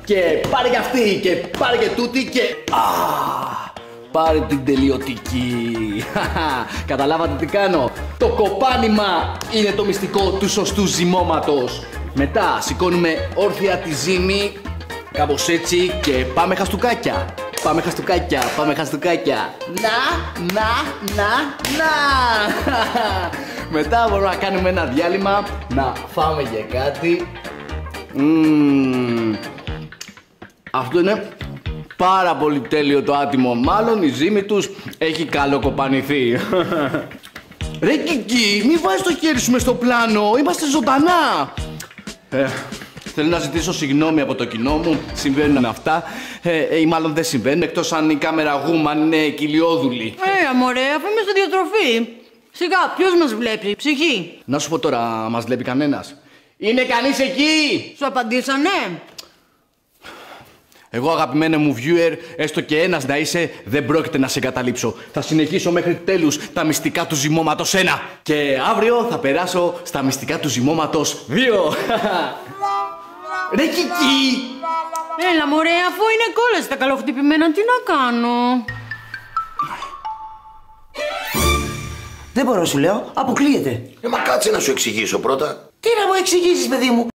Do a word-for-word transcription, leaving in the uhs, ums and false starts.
Και πάρε και αυτή και πάρε και τούτη και... Α, πάρε την τελειωτική. Καταλάβατε τι κάνω? Το κοπάνημα είναι το μυστικό του σωστού ζυμώματος. Μετά σηκώνουμε όρθια τη ζύμη, κάπως έτσι, και πάμε χαστούκάκια. Πάμε χαστούκάκια, πάμε χαστούκάκια. Να, να, να, να. Μετά μπορούμε να κάνουμε ένα διάλειμμα, να φάμε και κάτι. Mm. Αυτό είναι πάρα πολύ τέλειο το άτιμο. Μάλλον η ζύμη τους έχει καλοκοπανηθεί. Ρε Κική, μη βάζεις το χέρι σου μες στο πλάνο. Είμαστε ζωντανά. Ε, θέλω να ζητήσω συγγνώμη από το κοινό μου. Συμβαίνουν αυτά. Ε, ε, ή μάλλον δεν συμβαίνουν, εκτός αν η κάμερα γούμαν είναι κοιλιόδουλη. Ε, αμορέ, αφού είμαι στη διατροφή. Σιγά, ποιος μας βλέπει, ψυχή? Να σου πω τώρα, μας βλέπει κανένας? Είναι κανείς εκεί? Σου απαντήσανε? Εγώ, αγαπημένε μου viewer, έστω και ένας να είσαι, δεν πρόκειται να σε εγκαταλείψω. Θα συνεχίσω μέχρι τέλους τα μυστικά του ζυμώματος ένα. Και αύριο θα περάσω στα μυστικά του ζυμώματος δύο. Ρε Κική! Έλα μωρέ, αφού είναι κόλλες τα καλοχτυπημένα, τι να κάνω? Δεν μπορώ, σου λέω, αποκλείεται. Ε, μα κάτσε να σου εξηγήσω πρώτα. Τι να μου εξηγήσεις, παιδί μου?